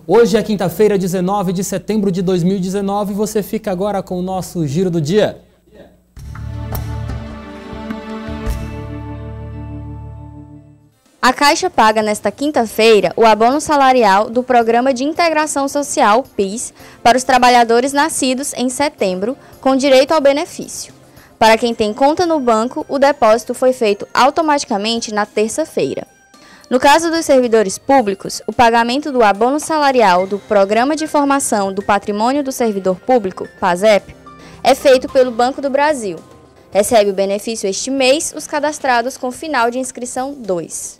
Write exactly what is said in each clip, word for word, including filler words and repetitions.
Hoje é quinta-feira, dezenove de setembro de dois mil e dezenove, e você fica agora com o nosso Giro do Dia. A Caixa paga nesta quinta-feira o abono salarial do Programa de Integração Social, PIS, para os trabalhadores nascidos em setembro, com direito ao benefício. Para quem tem conta no banco, o depósito foi feito automaticamente na terça-feira. No caso dos servidores públicos, o pagamento do abono salarial do Programa de Formação do Patrimônio do Servidor Público, PASEP, é feito pelo Banco do Brasil. Recebe o benefício este mês os cadastrados com final de inscrição dois.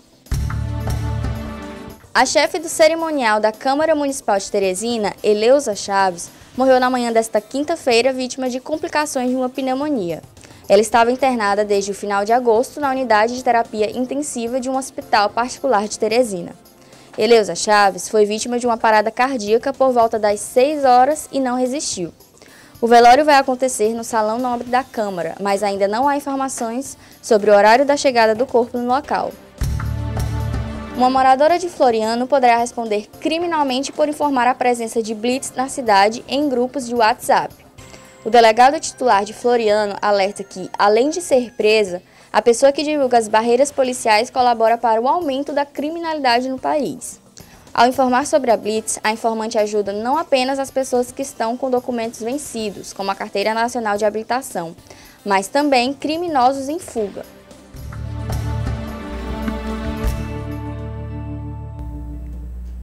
A chefe do cerimonial da Câmara Municipal de Teresina, Eleusa Chaves, morreu na manhã desta quinta-feira vítima de complicações de uma pneumonia. Ela estava internada desde o final de agosto na unidade de terapia intensiva de um hospital particular de Teresina. Eleusa Chaves foi vítima de uma parada cardíaca por volta das seis horas e não resistiu. O velório vai acontecer no Salão Nobre da Câmara, mas ainda não há informações sobre o horário da chegada do corpo no local. Uma moradora de Floriano poderá responder criminalmente por informar a presença de blitz na cidade em grupos de WhatsApp. O delegado titular de Floriano alerta que, além de ser presa, a pessoa que divulga as barreiras policiais colabora para o aumento da criminalidade no país. Ao informar sobre a blitz, a informante ajuda não apenas as pessoas que estão com documentos vencidos, como a Carteira Nacional de Habilitação, mas também criminosos em fuga.